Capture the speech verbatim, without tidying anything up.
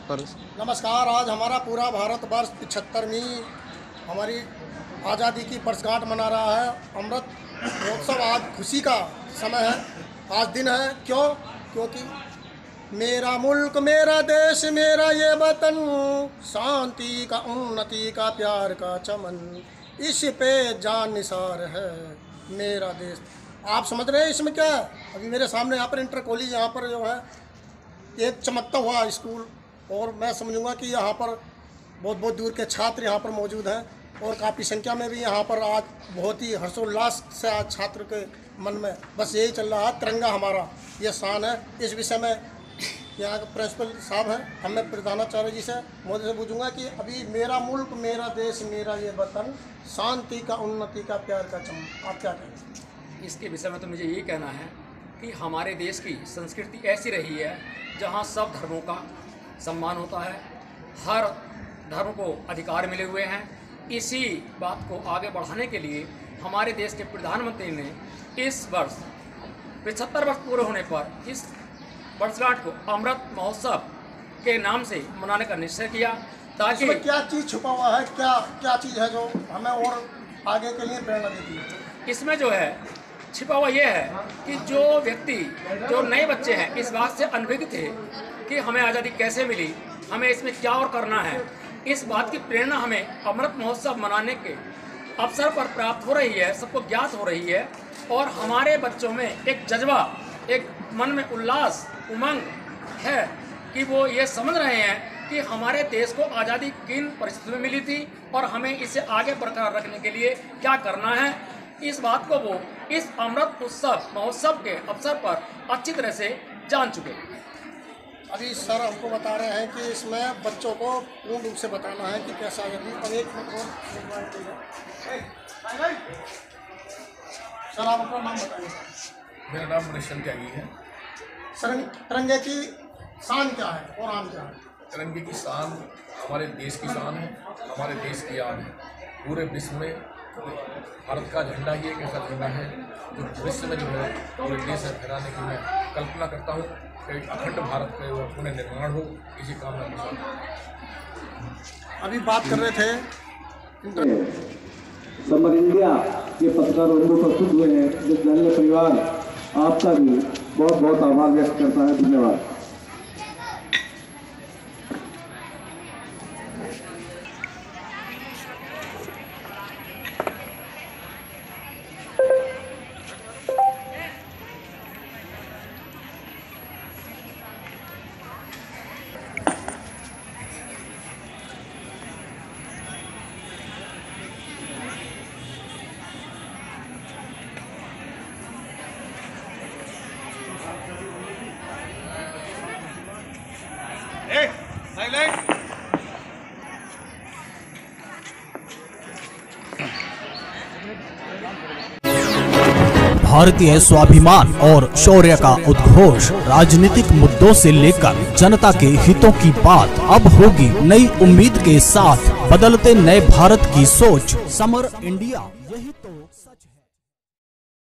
पर। नमस्कार। आज हमारा पूरा भारतवर्ष पिछहत्तरवीं हमारी आज़ादी की वर्षगांठ मना रहा है। अमृत महोत्सव आज खुशी का समय है, आज दिन है। क्यों? क्योंकि मेरा मुल्क मेरा देश मेरा ये वतन, शांति का उन्नति का प्यार का चमन, इस पे जान निसार है मेरा देश। आप समझ रहे हैं इसमें क्या है? अभी मेरे सामने यहाँ पर इंटर कॉलेज यहाँ पर जो है एक चमकता हुआ स्कूल, और मैं समझूंगा कि यहाँ पर बहुत बहुत दूर के छात्र यहाँ पर मौजूद हैं, और काफ़ी संख्या में भी यहाँ पर आज बहुत ही हर्षोल्लास से आज छात्र के मन में बस यही चल रहा है, तिरंगा हमारा ये शान है। इस विषय में यहाँ के प्रिंसिपल साहब हैं, हम मैं प्रधानाचार्य जी से मोदी से पूछूंगा कि अभी मेरा मुल्क मेरा देश मेरा ये वतन, शांति का उन्नति का प्यार का चमन, आप क्या कहें इसके विषय में? तो मुझे यही कहना है कि हमारे देश की संस्कृति ऐसी रही है जहाँ सब धर्मों का सम्मान होता है, हर धर्म को अधिकार मिले हुए हैं। इसी बात को आगे बढ़ाने के लिए हमारे देश के प्रधानमंत्री ने इस वर्ष पचहत्तर वर्ष पूरे होने पर इस वर्षगांठ को अमृत महोत्सव के नाम से मनाने का निश्चय किया, ताकि क्या चीज़ छुपा हुआ है, क्या क्या चीज़ है जो हमें और आगे के लिए प्रेरणा देती है? इसमें जो है छिपा हुआ ये है कि जो व्यक्ति जो नए बच्चे हैं इस बात से अनभिज्ञ थे कि हमें आज़ादी कैसे मिली, हमें इसमें क्या और करना है, इस बात की प्रेरणा हमें अमृत महोत्सव मनाने के अवसर पर प्राप्त हो रही है, सबको ज्ञात हो रही है। और हमारे बच्चों में एक जज्बा, एक मन में उल्लास उमंग है कि वो ये समझ रहे हैं कि हमारे देश को आज़ादी किन परिस्थितियों में मिली थी और हमें इसे आगे बरकरार रखने के लिए क्या करना है। इस बात को वो इस अमृत उत्सव महोत्सव के अवसर पर अच्छी तरह से जान चुके हैं। अभी सर हमको बता रहे हैं कि इसमें बच्चों को पूर्ण रूप से बताना है कि कैसा है। अब एक मिनट सर, आप अपना नाम बताइए। मेरा नाम मनीषन त्यागी है। सर, तिरंगे की शान क्या है और आन क्या है? तिरंगे की शान हमारे देश की शान है, हमारे देश की आन है। पूरे विश्व में भारत का झंडा ही एक ऐसा झंडा है जो विश्व में जो है पूरे देश में फहराने की मैं कल्पना करता हूँ कि अखंड भारत का वो पुनः निर्माण हो, इसी कामना के साथ। अभी बात कर रहे थे समर इंडिया के पत्रकार बंधु प्रस्तुत हुए हैं, जिस धन्य परिवार आपका भी बहुत बहुत आभार व्यक्त करता है। धन्यवाद। भारतीय स्वाभिमान और शौर्य का उद्घोष, राजनीतिक मुद्दों से लेकर जनता के हितों की बात अब होगी नई उम्मीद के साथ। बदलते नए भारत की सोच, समर इंडिया, यही तो